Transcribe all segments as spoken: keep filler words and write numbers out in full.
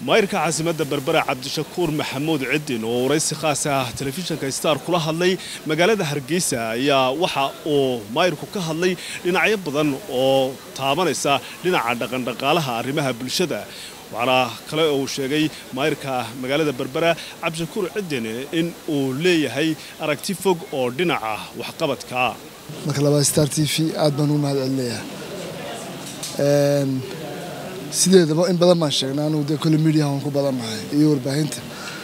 maayirka caasimadda Berbera Cabdishakuur Maxamuud Ciidin oo waraysi khaas ah telefishinka Star kula hadlay magaalada Hargeysa ayaa waxa uu maayirku ka hadlay dhinacyo badan oo taabanaysa dhinaca dhaqan dhaqaalaha arrimaha bulshada waxaana kale oo uu sheegay maayirka magaalada Berbera Cabdishakuur Ciidin in uu leeyahay aragti fog oo dhinaca waxqabadka marka laba Star T V aad baan u mahadcelinayaa een sideedaba in badan ma sheegnaa anu de kala media aan ku badanahay iyo warbaahinta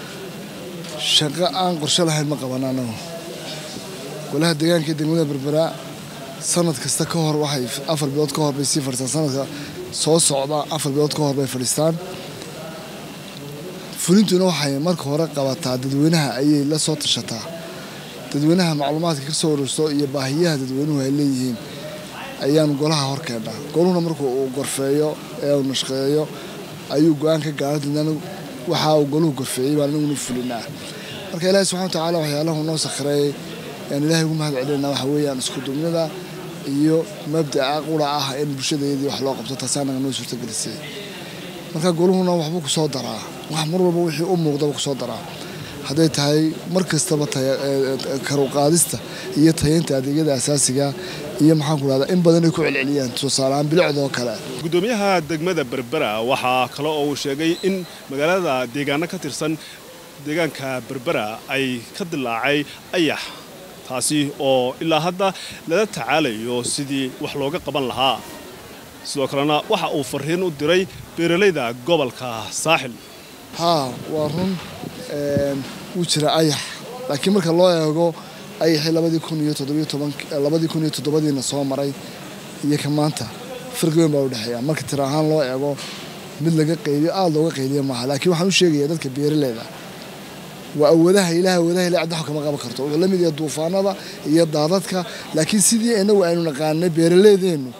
shaqo aan qorshe lahayn ma qabanano golaha deegaanka degmada Berbera sanad kasta ka hor waxay afar bilood ka hor bay sii farsan sanadka soo socda afar bilood ka hor bay fadhiistaan fulintuna waxay marka hore qabataa dadweynaha ayay la soo tashataa dadweynaha macluumaadka ka soo ururso iyo baahiyaha dadweynuhu ay leeyihiin ayaan golaha hor keenaa goluhuna markuu uu gorfeeyo ee uu nashqeeyo ayuu go'aan ka gaaray dadna waxa uu goluhu gorfeeyay baan anagu fulinaa marka Ilaahay subhanahu wa ta'ala waxyaalaha noo sakhray yani Ilaahay ugu mahad celinaa waxa weeyaan isku duubnida iyo mabda'a qura ah in bulshadeedii wax loo qabto taasana noo suurta gelisay marka goluhuna waxba ku soo daraa wax mar walba wixii u muuqda ku soo daraa haday tahay mar kastaba karo qaadista iyo tayeynta adeegyada asaasiga iyo maxaan ku raada in badan ay ku celceliyaan tusaalahan bilicdo kale gudoomiyaha degmada Berbera waxa kale oo uu sheegay in magaalada deegaanka ka tirsan deegaanka Berbera ay ka dilaacay ayax taasi oo ilaa hadda la tacaalayo sidii wax looga qaban lahaa sidoo kalena waxa uu fariin u diray beeralayda gobolka Saaxil ha waa run ee uu jira ayax laakiin marka loo eego ay xilabadii kun iyo toddoba iyo toban labadii kun iyo toddoba diina soo maray iyo ka maanta farqi weyn baa u dhaxeeya marka tira ahaan loo eego mid laga qeybiyo aad looga qeybiyo maaha laakiin waxaan u sheegayaa dadka beeralayda waa awoodaha ilaahay awoodaha ilaahay cid wax kama qaban karto wuxuu la mid yahay duufaanada iyo daadadka laakiin sidii inagu aynu naqaanay beeralaydeenu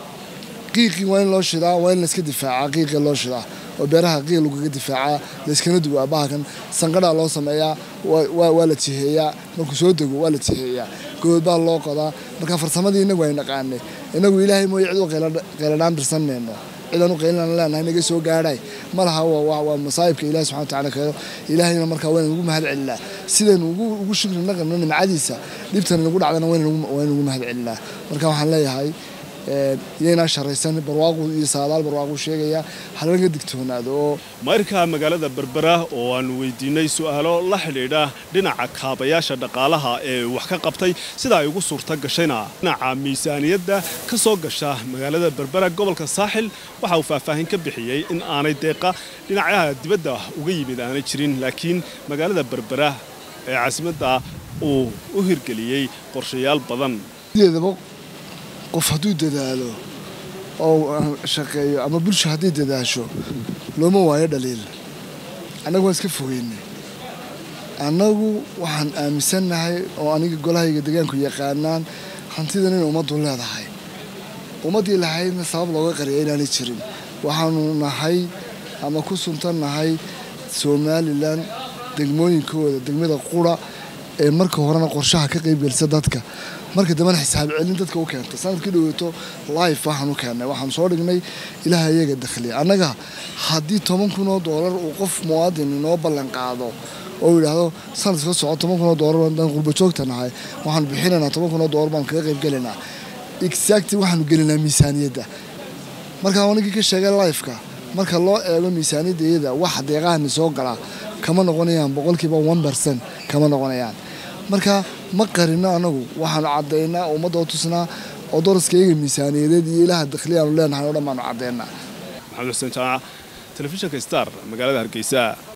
qiiqi waa in loo shidaa waa in la iska difaaca qiiqi loo shidaa oo beeraha qiiq lagu difaaca la iskana duwaa baahan sanqadha loo sameeyaa waa la tiheeyaa markuu soo dago waa la tiheeyaa good baa loo qodaa marka farsamadii inagu ay naqaanay inagu ilaahay mooy cid u qeeladaan dirsanayno ciidan u qeelan leenahay naga soo gaaray malaha waa waa masaayibka ilaahay subhanahu wa ta'ala kaado ilaahayna marka waan ugu mahad celinaa sideen ugu ugu shukri naqan nimcadiisa dibtan ugu dhacdana waan ugu mahad celinaa marka waxaan leeyahay yeena sharaysan barwaaqo iyo saadaal barwaaqo sheegaya halaga digtoonaado maayirka magaalada Berbera oo aan weydiinay su'aalo la xiriira dhinaca kaabayaasha dhaqaalaha ee wax ka qabtay sida ay ugu suurta gashayna dhinaca miisaaniyadda ka soo gasha magaalada Berbera gobolka Saaxil waxa uu faahfaahin ka bixiyay in aanay deeqa dhinacaha dibadda uga yimid aanay jirin laakiin magaalada Berbera ee caasimadda uu u hirgeliyay qorshayaal badan qof haduu dadaalo oo shaqeeyo ama bulsho hadii dadaasho looma waayo dhaliil anagu waan iska fogeynay anagu waxaan aaminsanahay oo aniga golahayga deegaanku yaqaanaan hantidan in umadu leedahay umadii lahaydna sabab looga qariyay inaanay jirin waxaanu nahay ama ku suntanahay Somaliland degmooyinkooda degmada qura ee marka horena qorshaha ka qayb galisa dadka marka dambana xisaab celin dadka u keento sanadkii dhawaato live waxaan u keenay waxaan soo dhignay ilaahay iyaga dakhli anaga hadii toban kun oo dollar uu qof muwaadin inoo ballan qaado oo yiraahdo sanadka soo toban kun oo dollar baan qurbo joogtanahay waxaan bixinaynaa toban kun oo dollar baan kaga qayb galinaa exactly waxaan gelinaa miisaaniyadda marka wanigi ka sheegay live-ka marka loo eego miisaaniyadda wax deeqahan soo gala kama noqonayaan boqolkiiba one percent kama noqonayaan marka ma qarina anagu waxaan cadeynaa ummadda tusnaa oo doriskayga miisaaniyadeed iyo ilaaha dakhliga aan leenahay oo dhamaan cadeynaa maxamed xuseen jaaca telefishinka Star magaalada Hargeysa.